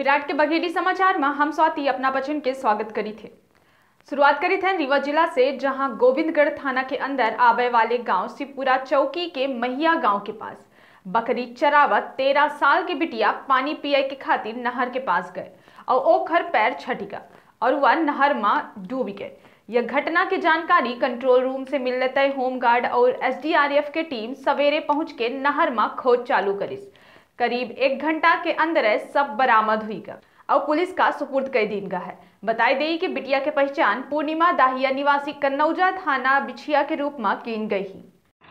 विराट के बघेड़ी समाचार में हम स्वाति अपना बचन के स्वागत करी थे। शुरुआत करी थे रीवा जिला से, जहां गोविंदगढ़ थाना के अंदर आवे वाले गांव सिपुरा चौकी के महिया गांव के पास बकरी चरावत 13 साल की बिटिया पानी पिए के खातिर नहर के पास गए और ओखर पैर छटिका और वह नहर में डूब गए। यह घटना की जानकारी कंट्रोल रूम से मिलने तय होमगार्ड और SDRF के टीम सवेरे पहुंच के नहर में खोज चालू करिस। करीब 1 घंटा के अंदर सब बरामद हुई गा और पुलिस का सुपुर्द कर दीन गा है। बताई दी कि बिटिया के पहचान पूर्णिमा दाहिया निवासी कन्नौजा थाना बिछिया के रूप में की गई ही।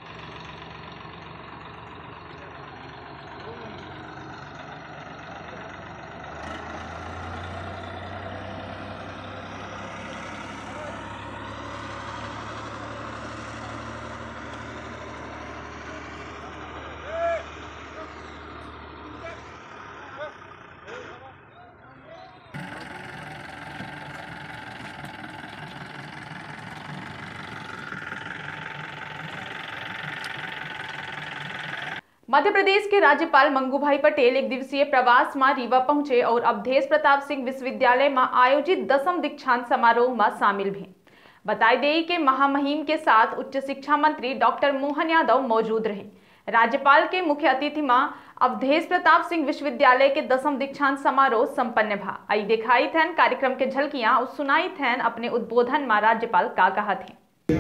मध्य प्रदेश के राज्यपाल मंगूभाई पटेल 1 दिवसीय प्रवास में रीवा पहुंचे और अवधेश प्रताप सिंह विश्वविद्यालय में आयोजित 10वीं दीक्षांत समारोह में शामिल भी। बताई दें कि महामहिम के साथ उच्च शिक्षा मंत्री डॉक्टर मोहन यादव मौजूद रहे। राज्यपाल के मुख्य अतिथि में अवधेश प्रताप सिंह विश्वविद्यालय के 10वीं दीक्षांत समारोह संपन्न भा। आई दिखाई थे कार्यक्रम के झलकियां और सुनाई थे अपने उद्बोधन में राज्यपाल का कहा थे।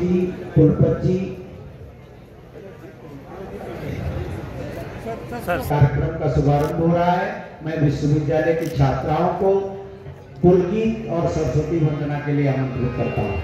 कार्यक्रम का शुभारंभ हो रहा है। मैं विश्वविद्यालय की छात्राओं को कुलगीत और सरस्वती वंदना के लिए आमंत्रित करता हूँ।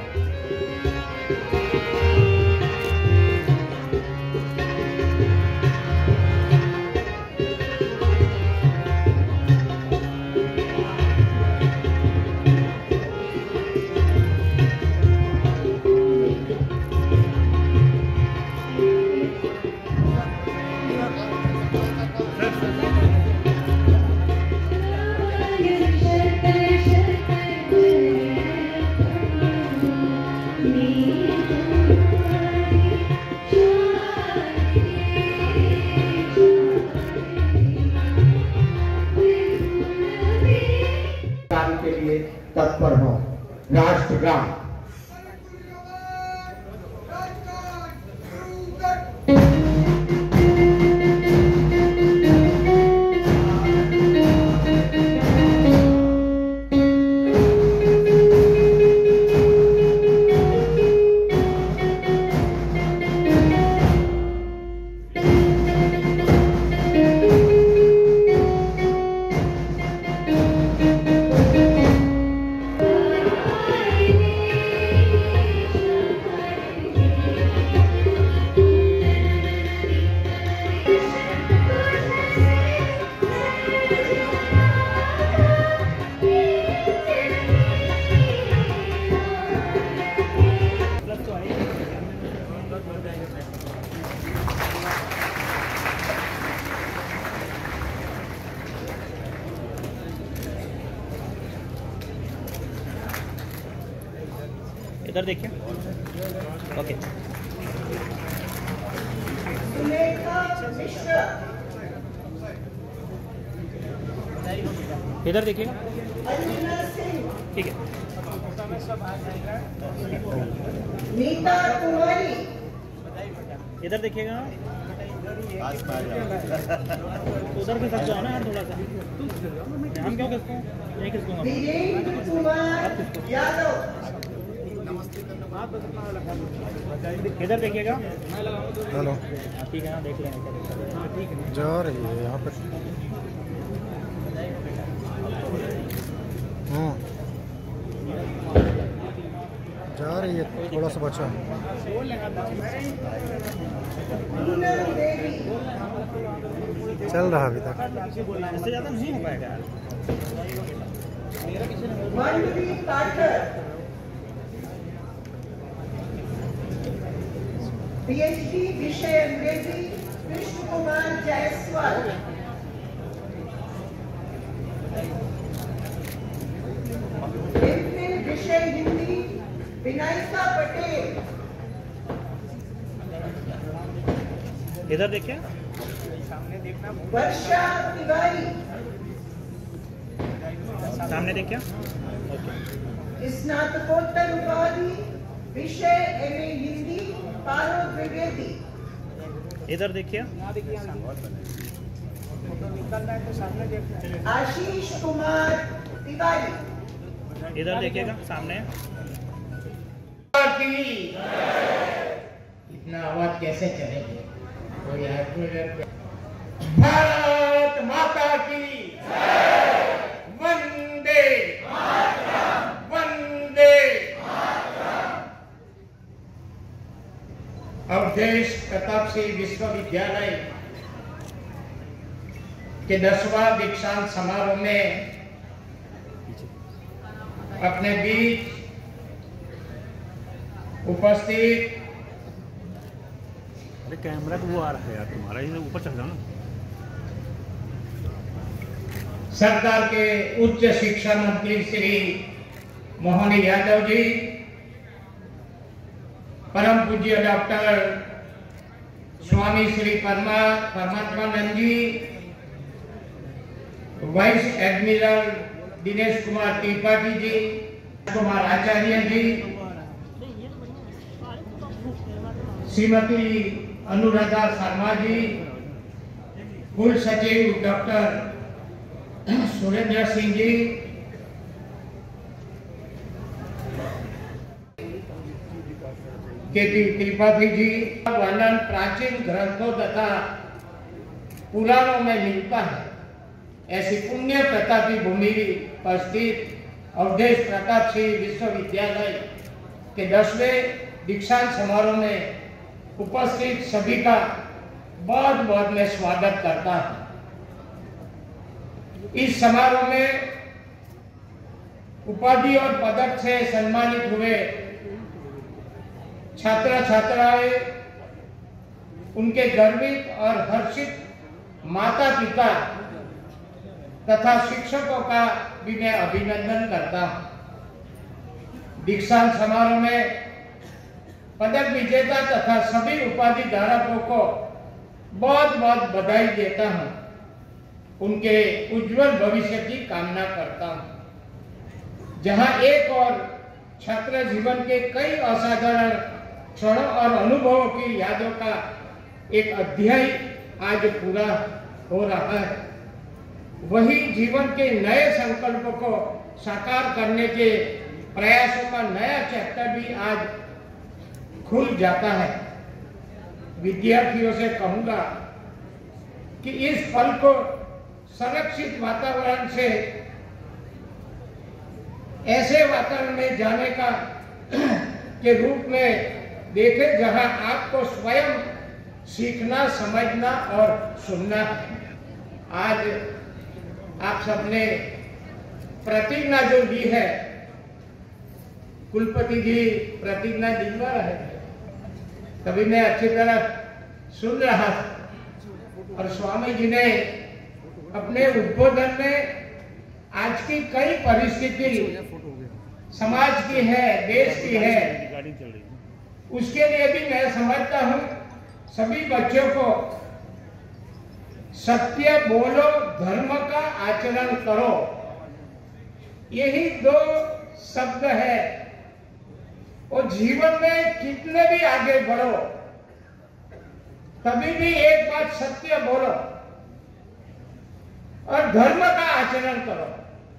के लिए तत्पर हो। राष्ट्रगान इधर देखिए। ओके, इधर देखिएगा। ठीक है। इधर देखिएगा। उधर भी सकते हो ना यार, थोड़ा सा। हम क्यों किसको नहीं किसको इधर देखिएगा। हेलो, ठीक है ना, देख लेंगे। जा रही है यहाँ पर। जा रही है, थोड़ा सा बचा। चल रहा अभी तक। इससे ज़्यादा नहीं हो पाएगा। PhD विषय अंग्रेजी कृष्ण कुमार जायसवाल। MPhil विषय हिंदी विनायका पटेल। इधर देखिए, वर्षा तिवारी। सामने देखिए। ओके। स्नातकोत्तर उपाधि विषय एमए हिंदी पारो द्विवेदी। इधर देखिए। आशीष कुमार तिवारी। इधर देखिएगा सामने। इतना आवाज कैसे चलेगी? भारत माता की वंदे वंदे। अवधेश प्रताप सिंह विश्वविद्यालय के 10वां दीक्षांत समारोह में अपने बीच उपस्थित अरे कैमरा को वो आ रहा है यार तुम्हारा, ये ऊपर चल जाओ ना। सरकार के उच्च शिक्षा मंत्री श्री मोहन यादव जी, परम पूज्य doctor Swami Shri Paramatmanand ji, vice admiral Dinesh Kumar Tripathi ji, Kumar Acharya ji, Shrimati Anuradha Sharma ji, कुल सचिव डॉक्टर सुरेंद्र सिंह जी, केटी त्रिपाठी जी। वर्णन प्राचीन ग्रंथों तथा पुराणों में मिलता है। ऐसी पुण्य प्रतापी भूमि पर स्थित अवधेश प्रताप सिंह विश्वविद्यालय के 10वें दीक्षांत समारोह में उपस्थित सभी का बहुत बहुत मैं स्वागत करता हूं। इस समारोह में उपाधि और पदक से सम्मानित हुए छात्र छात्राएं, उनके गर्वित और हर्षित माता पिता तथा शिक्षकों का भी मैं अभिनंदन करता हूं। दीक्षांत समारोह में पदक विजेता तथा सभी उपाधि धारकों को बहुत बहुत बधाई देता हूं। उनके उज्जवल भविष्य की कामना करता हूं। जहां एक और छात्र जीवन के कई असाधारण क्षणों और अनुभवों की यादों का एक अध्याय आज पूरा हो रहा है, वही जीवन के नए संकल्प को साकार करने के प्रयासों का नया चैप्टर भी आज खुल जाता है। विद्यार्थियों से कहूंगा कि इस पल को संरक्षित वातावरण से ऐसे वातावरण में जाने का के रूप में देखें जहां आपको स्वयं सीखना, समझना और सुनना है। आज आप सबने प्रतिज्ञा जो ली है, कुलपति जी प्रतिज्ञा दिलवा रहे थे, तभी मैं अच्छी तरह सुन रहा था। और स्वामी जी ने अपने उद्बोधन में आज की कई परिस्थिति समाज की है, देश की है, उसके लिए भी मैं समझता हूं सभी बच्चों को सत्य बोलो, धर्म का आचरण करो, यही 2 शब्द है। और जीवन में कितने भी आगे बढ़ो, कभी भी एक बात सत्य बोलो और धर्म का आचरण करो।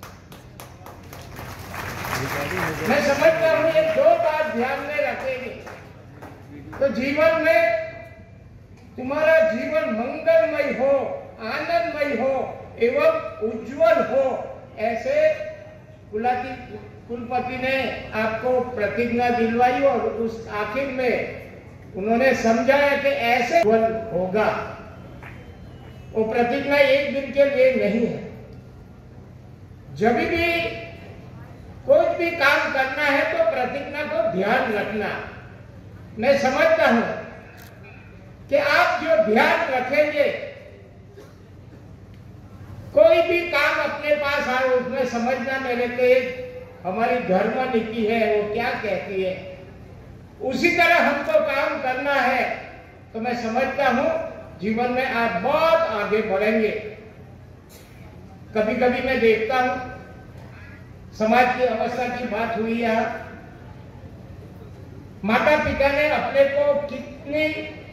मैं समझता हूं ये 2 बात ध्यान में रखेंगे तो जीवन में तुम्हारा जीवन मंगलमय हो, आनंदमय हो एवं उज्जवल हो। ऐसे कुलपति ने आपको प्रतिज्ञा दिलवाई और उस आखिर में उन्होंने समझाया कि ऐसे उज्जवल होगा। वो प्रतिज्ञा एक दिन के लिए नहीं है। जब भी कोई भी काम करना है तो प्रतिज्ञा को ध्यान रखना। मैं समझता हूं कि आप जो ध्यान रखेंगे, कोई भी काम अपने पास आए उसमें समझना मेरे को एक हमारी धर्म नीति है, वो क्या कहती है, उसी तरह हमको काम करना है। तो मैं समझता हूं जीवन में आप बहुत आगे बढ़ेंगे। कभी कभी मैं देखता हूं समाज की अवस्था की बात हुई है। माता पिता ने अपने को कितनी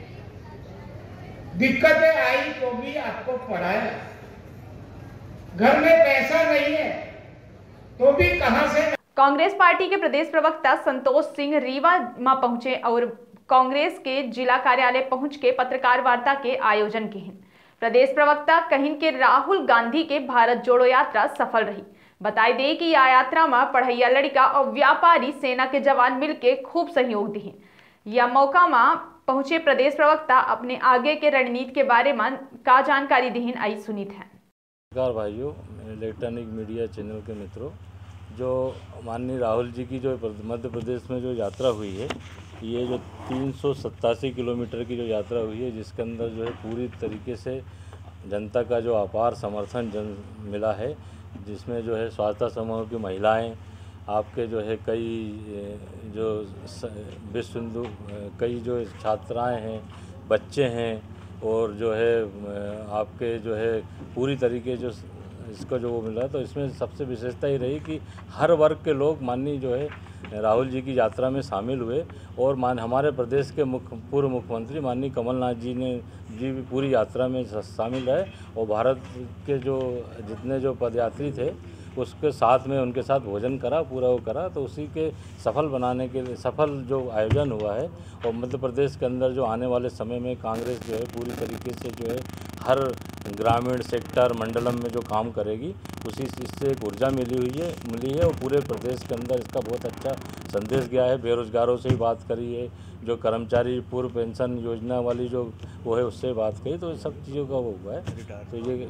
दिक्कतें आई तो भी आपको पढ़ाया। घर में पैसा नहीं है तो भी कहां से। कांग्रेस पार्टी के प्रदेश प्रवक्ता संतोष सिंह रीवा में पहुंचे और कांग्रेस के जिला कार्यालय पहुंच के पत्रकार वार्ता के आयोजन की। प्रदेश प्रवक्ता कहिन के राहुल गांधी के भारत जोड़ो यात्रा सफल रही। बताई दे कि यह यात्रा में पढ़ैया लड़का और व्यापारी सेना के जवान मिलकर खूब सहयोग दी। यह मौका में पहुंचे प्रदेश प्रवक्ता अपने आगे के रणनीति के बारे में का जानकारी दी। आई सुनीत है। नमस्कार भाइयों, इलेक्ट्रॉनिक मीडिया चैनल के मित्रों, जो माननीय राहुल जी की जो मध्य प्रदेश में जो यात्रा हुई है, ये जो 387 किलोमीटर की जो यात्रा हुई है, जिसके अंदर जो है पूरी तरीके से जनता का जो अपार समर्थन मिला है, जिसमें जो है स्वास्थ्य समूह की महिलाएं, आपके जो है कई जो विश्व हिंदू कई जो छात्राएं हैं, बच्चे हैं, और जो है आपके जो है पूरी तरीके जो इसका जो वो मिला, तो इसमें सबसे विशेषता ये रही कि हर वर्ग के लोग माननीय जो है राहुल जी की यात्रा में शामिल हुए। और हमारे प्रदेश के पूर्व मुख्यमंत्री माननीय कमलनाथ जी भी पूरी यात्रा में शामिल रहे, और भारत के जो जितने जो पदयात्री थे उसके साथ में उनके साथ भोजन करा, पूरा वो करा। तो उसी के सफल बनाने के लिए सफल जो आयोजन हुआ है, और मध्य प्रदेश के अंदर जो आने वाले समय में कांग्रेस जो है पूरी तरीके से जो है हर ग्रामीण सेक्टर मंडलम में जो काम करेगी, उसी इससे एक ऊर्जा मिली है और पूरे प्रदेश के अंदर इसका बहुत अच्छा संदेश गया है। बेरोजगारों से ही बात करी है, जो कर्मचारी पूर्व पेंशन योजना वाली जो वो है उससे बात करी, तो सब चीज़ों का वो हुआ है। तो ये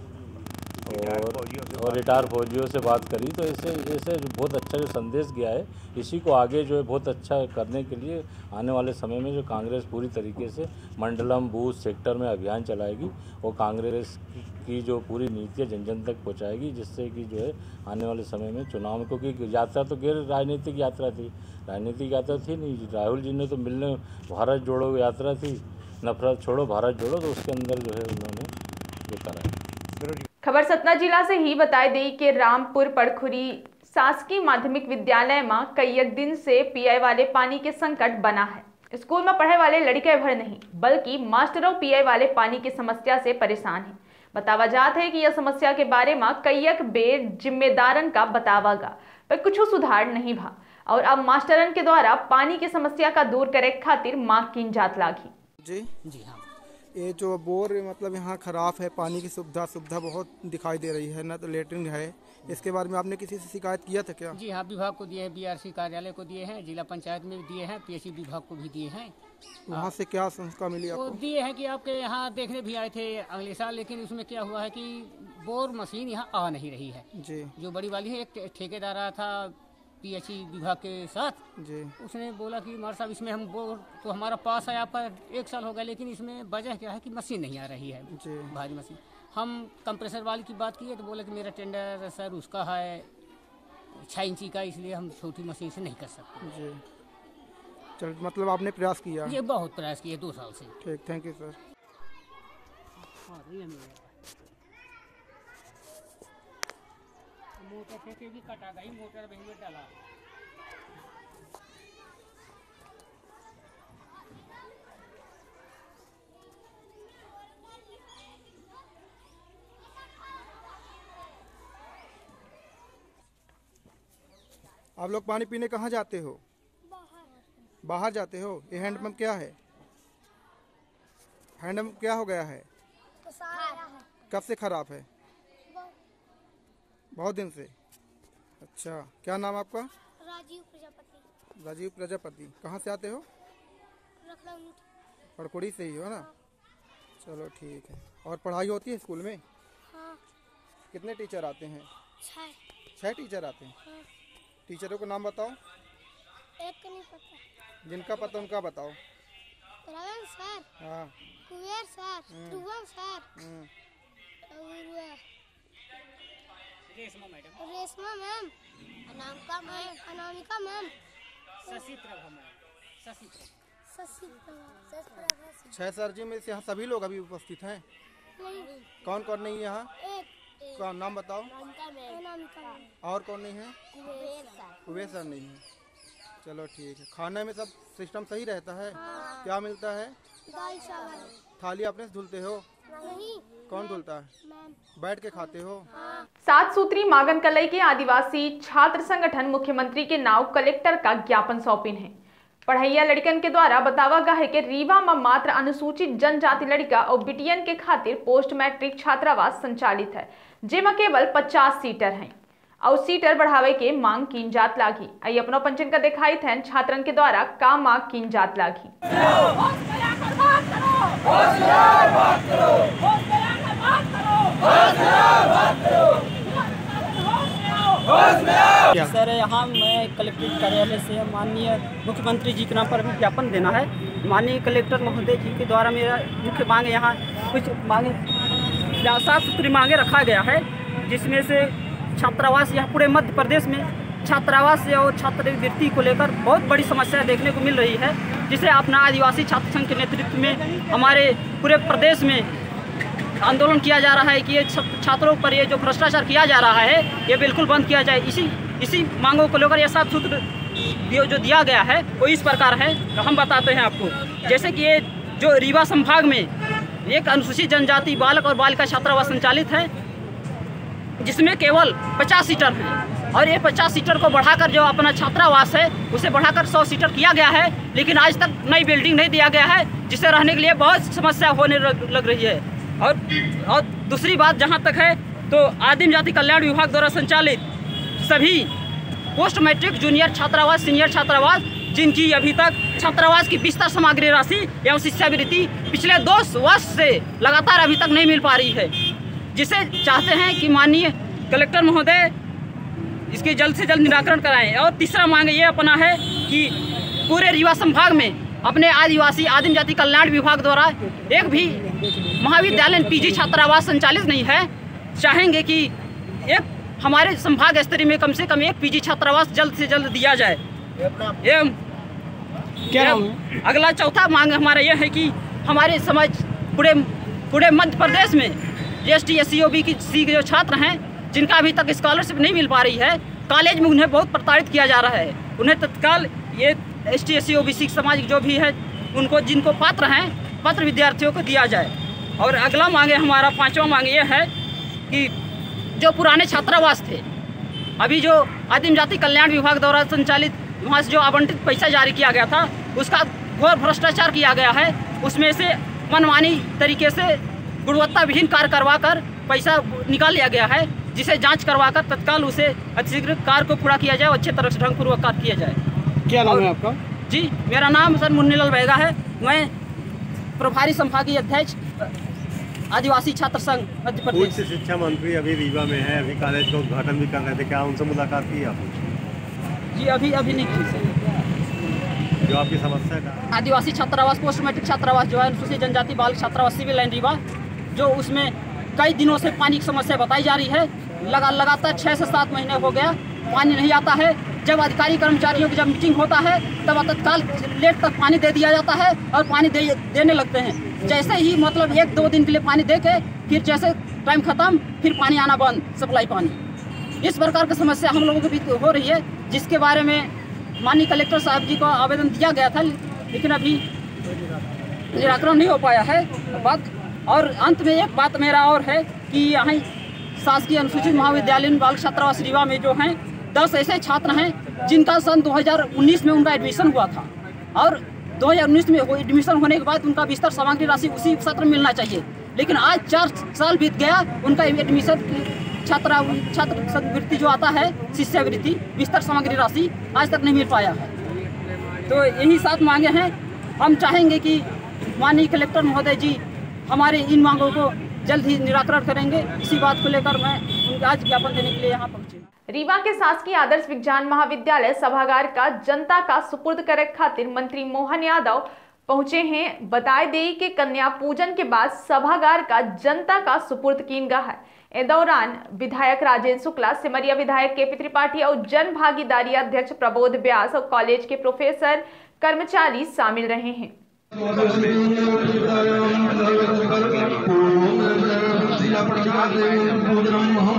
और रिटायर फौजियों से बात करी, तो इससे बहुत अच्छा जो संदेश गया है, इसी को आगे जो है बहुत अच्छा करने के लिए आने वाले समय में जो कांग्रेस पूरी तरीके से मंडलम बूथ सेक्टर में अभियान चलाएगी, और कांग्रेस की जो पूरी नीति जन जन तक पहुंचाएगी, जिससे कि जो है आने वाले समय में चुनाव में, क्योंकि यात्रा तो गैर राजनीतिक यात्रा थी, राजनीतिक यात्रा थी नहीं। राहुल जी ने तो मिलने भारत जोड़ो यात्रा थी, नफरत छोड़ो भारत जोड़ो, तो उसके अंदर जो है उन्होंने ये करा। खबर सतना जिला से ही बताई दी कि रामपुर पड़खुरी शासकीय माध्यमिक विद्यालय में कई दिन से पीआई वाले पानी के संकट बना है। स्कूल में पढ़े वाले लड़के भर नहीं बल्कि मास्टरों पीआई वाले पानी की समस्या से परेशान हैं। बतावा जात है कि यह समस्या के बारे में कईक बेर जिम्मेदारन का बतावागा पर कुछ सुधार नहीं भा, और अब मास्टरन के द्वारा पानी की समस्या का दूर करे खातिर मांग की जात लागी। जी हाँ, ये जो बोर मतलब यहाँ खराब है, पानी की सुविधा बहुत दिखाई दे रही है, ना तो लेटरिन है। इसके बारे में आपने किसी से शिकायत किया था क्या? जी हाँ, विभाग को दिए हैं, बीआरसी कार्यालय को दिए हैं, जिला पंचायत में भी दिए हैं, पीएचई विभाग को भी दिए हैं। वहाँ से क्या संस्था मिली आपको? दिए हैं कि आपके यहाँ देखने भी आए थे अगले साल, लेकिन उसमें क्या हुआ है कि बोर मशीन यहाँ आ नहीं रही है जी। जो बड़ी वाली है, एक ठेकेदार आया था पीएचई विभाग के साथ जी। उसने बोला कि मार साहब इसमें हम बोर तो हमारा पास आया पर 1 साल हो गया, लेकिन इसमें वजह क्या है कि मशीन नहीं आ रही है जी। भारी मशीन। हम कंप्रेसर वाली की बात किए तो बोले कि मेरा टेंडर सर उसका है 6 इंची का, इसलिए हम छोटी मशीन से नहीं कर सकते जी। चल मतलब आपने प्रयास किया? ये बहुत प्रयास किए 2 साल से। ठीक, थैंक यू सर। मोटर फेंके भी कटा गई, मोटर वहीं डाला। आप लोग पानी पीने कहाँ जाते हो? बाहर जाते हो। ये हैंडपंप क्या है? हैंडपंप क्या हो गया है? कब से खराब है? बहुत दिन से। अच्छा, क्या नाम आपका? राजीव प्रजापति। राजीव प्रजापति। कहाँ से आते हो? पड़कुड़ी से ही हो ना? चलो ठीक है। और पढ़ाई होती है स्कूल में? हाँ। कितने टीचर आते हैं? 6 टीचर आते हैं। हाँ। टीचरों को नाम बताओ। एक का नहीं पता। जिनका पता उनका बताओ। रवन सर। हाँ। कुबेर सर। ध्रुवन सर। और Reshma ma'am. Anamika ma'am. Shashi Prabha ma'am. Shashi Prabha. 6 sir ji में से यहाँ सभी लोग अभी उपस्थित हैं? नहीं। कौन कौन नहीं यहाँ? आपका नाम बताओ। और कौन नहीं है? कुबेर सर नहीं है। चलो ठीक है। खाने में सब सिस्टम सही रहता है? हाँ। क्या मिलता है? दाल चावल। थाली अपने से धुलते हो? नहीं। कौन धुलता है? बैठ के खाते हो? हाँ। 7 सूत्री मागन कलई के आदिवासी छात्र संगठन मुख्यमंत्री के नाव कलेक्टर का ज्ञापन सौंपिन है। पढ़ैया लड़कन के द्वारा बतावा गया है कि रीवा में मात्र अनुसूचित जनजाति लड़का और बिटियन के खातिर पोस्ट मैट्रिक छात्रावास संचालित है, जेमा केवल 50 सीटर हैं और सीटर बढ़ावे के मांग कीन जात लागी। आई अपना पंचन का दिखाई थे छात्रन के द्वारा का मांग कीन जात लागी। सर, यहाँ मैं कलेक्ट्रेट कार्यालय से माननीय मुख्यमंत्री जी के नाम पर विज्ञापन देना है। माननीय कलेक्टर महोदय जी के द्वारा मेरा मुख्य मांग यहाँ कुछ मांगे 7 सूत्री मांगे रखा गया है, जिसमें से छात्रावास यहाँ पूरे मध्य प्रदेश में छात्रावास और छात्रवृत्ति को लेकर बहुत बड़ी समस्या देखने को मिल रही है, जिसे अपना आदिवासी छात्र संघ के नेतृत्व में हमारे पूरे प्रदेश में आंदोलन किया जा रहा है कि ये छात्रों पर ये जो भ्रष्टाचार किया जा रहा है ये बिल्कुल बंद किया जाए। इसी मांगों को लेकर ये 7 सूत्र जो दिया गया है वो इस प्रकार है, हम बताते हैं आपको। जैसे कि ये जो रीवा संभाग में एक अनुसूचित जनजाति बालक और बालिका छात्रावास संचालित है, जिसमें केवल 50 सीटर हैं और ये 50 सीटर को बढ़ाकर जो अपना छात्रावास है उसे बढ़ाकर 100 सीटर किया गया है, लेकिन आज तक नई बिल्डिंग नहीं दिया गया है, जिससे रहने के लिए बहुत समस्या होने लग रही है। और दूसरी बात जहाँ तक है तो आदिम जाति कल्याण विभाग द्वारा संचालित सभी पोस्ट मैट्रिक जूनियर छात्रावास, सीनियर छात्रावास, जिनकी अभी तक छात्रावास की बिस्तर सामग्री राशि एवं शिष्यवृत्ति पिछले 2 वर्ष से लगातार अभी तक नहीं मिल पा रही है, जिसे चाहते हैं कि माननीय कलेक्टर महोदय इसके जल्द से जल्द निराकरण कराएं। और तीसरा मांग ये अपना है कि पूरे रीवा संभाग में अपने आदिवासी आदिम जाति कल्याण विभाग द्वारा एक भी महाविद्यालय पीजी छात्रावास संचालित नहीं है। चाहेंगे कि एक हमारे संभाग स्तरीय में कम से कम एक पीजी छात्रावास जल्द से जल्द दिया जाए। अगला चौथा मांग हमारा यह है कि हमारे समाज पूरे मध्य प्रदेश में ST SC OBC के जो छात्र हैं जिनका अभी तक स्कॉलरशिप नहीं मिल पा रही है, कॉलेज में उन्हें बहुत प्रताड़ित किया जा रहा है। उन्हें तत्काल ये ST SC OBC समाज जो भी है उनको जिनको पात्र हैं पात्र विद्यार्थियों को दिया जाए। और अगला मांगे हमारा 5वां मांग ये है कि जो पुराने छात्रावास थे, अभी जो आदिम जाति कल्याण विभाग द्वारा संचालित वहाँ से जो आवंटित पैसा जारी किया गया था उसका घोर भ्रष्टाचार किया गया है। उसमें से मनमानी तरीके से गुणवत्ता विहीन कार्य करवा कर पैसा निकाल लिया गया है, जिसे जांच करवाकर तत्काल उसे अतिशीघ्र कार्य को पूरा किया जाए और अच्छे तरह से ढंगपूर्वक कार्य किया जाए। क्या नाम है आपका? जी, मेरा नाम सर मुन्नीलाल बैगा है। मैं प्रभारी संभागीय अध्यक्ष आदिवासी छात्र संघ मध्य प्रदेश। उच्च शिक्षा मंत्री अभी रीवा में है, अभी कॉलेज का उद्घाटन भी कर रहे थे, क्या उनसे मुलाकात की आपने? जी अभी नहीं की सर। जो आपकी समस्या है? आदिवासी छात्रावास पोस्ट मैट्रिक छात्रावास जो है अनुसूचित जनजाति बाल छात्रावास सिविल लाइन रीवा, जो उसमें कई दिनों से पानी की समस्या बताई जा रही है। लगातार 6 से 7 महीने हो गया पानी नहीं आता है। जब अधिकारी कर्मचारियों की जब मीटिंग होता है तब तत्काल लेट तक पानी दे दिया जाता है और पानी देने लगते हैं। जैसे ही मतलब 1-2 दिन के लिए पानी दे के फिर जैसे टाइम ख़त्म फिर पानी आना बंद, सप्लाई पानी। इस प्रकार की समस्या हम लोगों को भी हो रही है, जिसके बारे में माननीय कलेक्टर साहब जी को आवेदन दिया गया था, लेकिन अभी निराकरण नहीं हो पाया है बात। और अंत में एक बात मेरा और है कि यहाँ शासकीय अनुसूचित महाविद्यालय बाल छात्रावास रीवा में जो हैं 10 ऐसे छात्र हैं जिनका सन 2019 में उनका एडमिशन हुआ था और 2019 में एडमिशन होने के बाद उनका बिस्तर सामग्री राशि उसी सत्र में मिलना चाहिए, लेकिन आज 4 साल बीत गया, उनका एडमिशन छात्रवृत्ति जो आता है शिष्यवृत्ति बिस्तर सामग्री राशि आज तक नहीं मिल पाया है। तो यही 7 मांगे हैं। हम चाहेंगे कि माननीय कलेक्टर महोदय जी हमारे इन मांगों को जल्द ही निराकरण करेंगे। इसी बात को लेकर मैं आज ज्ञापन देने के लिए यहाँ पहुँची। रीवा के शासकीय आदर्श विज्ञान महाविद्यालय सभागार का जनता का सुपुर्द करे खातिर मंत्री मोहन यादव पहुंचे हैं। बताए देई के कन्या पूजन के बाद सभागार का जनता का सुपुर्द कीन गया है। इस दौरान विधायक राजेंद्र शुक्ला, सिमरिया विधायक KP त्रिपाठी और जन भागीदारी अध्यक्ष प्रबोध व्यास और कॉलेज के प्रोफेसर कर्मचारी शामिल रहे हैं। पूजा प्रसाद भोजनम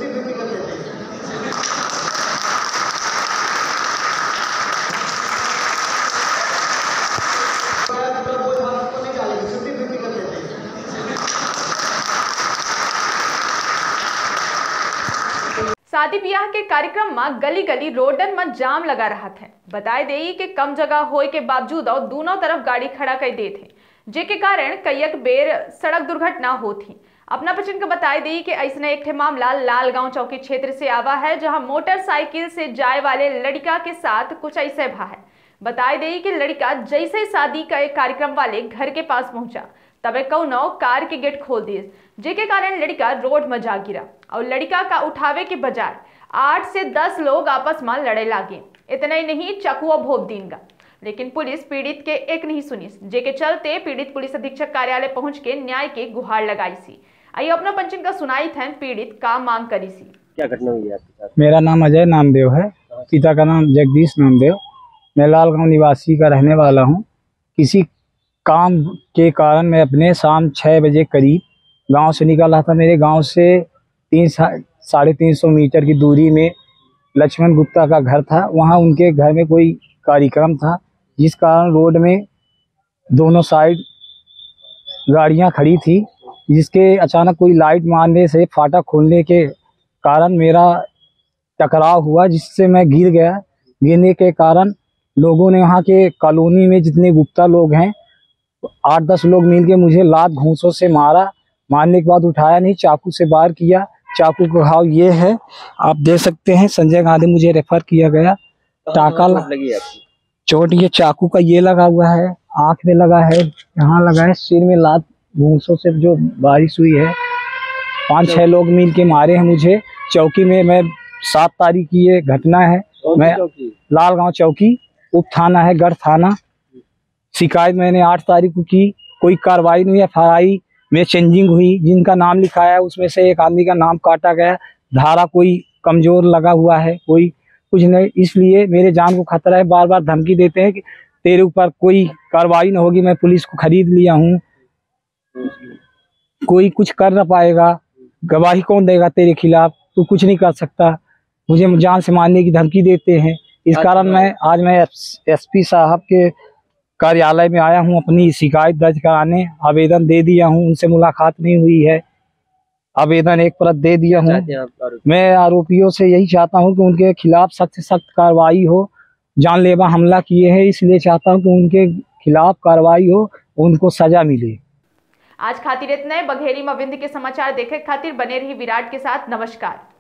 शादी ब्याह के कार्यक्रम में गली गली रोडन में जाम लगा रहा था। बताए दे कि कम जगह होए के बावजूद और दोनों तरफ गाड़ी खड़ा कर दे थे, जेके कारण कईक बेर सड़क दुर्घटना होती। अपना पचन को बताए दी कि ऐसा एक मामला लालगांव चौकी क्षेत्र से आवा है, जहां मोटरसाइकिल से जाए वाले लड़का के साथ कुछ ऐसे भा है। बताए दी कि लड़का जैसे शादी का कार्यक्रम वाले घर के पास पहुंचा, तबे कौनो कार के गेट खोल दिए, जेके कारण लड़का रोड में जा गिरा और लड़का का उठावे के बजाय 8 से 10 लोग आपस में लड़े लागे। इतना ही नहीं, चकुआ भोप दीनगा, लेकिन पुलिस पीड़ित के एक नहीं सुनी, जेके चलते पीड़ित पुलिस अधीक्षक कार्यालय पहुंच के न्याय के गुहार लगाई सी। आइए अपना पंचन का सुनाई थे पीड़ित का मांग करी सी। क्या घटना हुई है आपके साथ? मेरा नाम अजय नामदेव है, पिता का नाम जगदीश नामदेव। मैं लालगांव निवासी का रहने वाला हूं। किसी काम के कारण मैं अपने शाम 6 बजे करीब गांव से निकल रहा था। मेरे गांव से 300-350 मीटर की दूरी में लक्ष्मण गुप्ता का घर था। वहां उनके घर में कोई कार्यक्रम था, जिस कारण रोड में दोनों साइड गाड़ियां खड़ी थी, जिसके अचानक कोई लाइट मारने से फाटक खोलने के कारण मेरा टकराव हुआ, जिससे मैं गिर गया। गिरने के कारण लोगों ने वहाँ के कॉलोनी में जितने गुप्ता लोग हैं 8-10 लोग मिलके मुझे लात घूंसों से मारा। मारने के बाद उठाया नहीं, चाकू से वार किया। चाकू का घाव ये है, आप देख सकते हैं। संजय गांधी मुझे रेफर किया गया। टाका लगी आपकी? चोट ये चाकू का ये लगा हुआ है, आंख में लगा है, यहाँ लगा है, सिर में लात घूंसों से जो बारिश हुई है। 5-6 लोग मिल के मारे हैं मुझे। चौकी में मैं 7 तारीख की ये घटना है। मैं लालगांव चौकी उप थाना है, गढ़ थाना। शिकायत मैंने 8 तारीख को की, कोई कार्रवाई नहीं। FIR में चेंजिंग हुई, जिनका नाम लिखा है उसमें से एक आदमी का नाम काटा गया। धारा कोई कमजोर लगा हुआ है, कोई कुछ नहीं। इसलिए मेरे जान को खतरा है। बार बार धमकी देते हैं कि तेरे ऊपर कोई कार्रवाई न होगी। मैं पुलिस को खरीद लिया हूँ, कोई कुछ कर न पाएगा। गवाही कौन देगा तेरे खिलाफ? तू कुछ नहीं कर सकता। मुझे जान से मारने की धमकी देते हैं। इस कारण आज मैं SP साहब के कार्यालय में आया हूं अपनी शिकायत दर्ज कराने। आवेदन दे दिया हूं, उनसे मुलाकात नहीं हुई है। आवेदन एक प्रत दे दिया हूं। मैं आरोपियों से यही चाहता हूं कि उनके खिलाफ सख्त से सख्त कार्रवाई हो। जानलेवा हमला किए हैं, इसलिए चाहता हूं कि उनके खिलाफ कार्रवाई हो, उनको सजा मिले। आज खातिर इतने। बघेरी में विंध्य के समाचार देखे खातिर बने रही विराट के साथ। नमस्कार।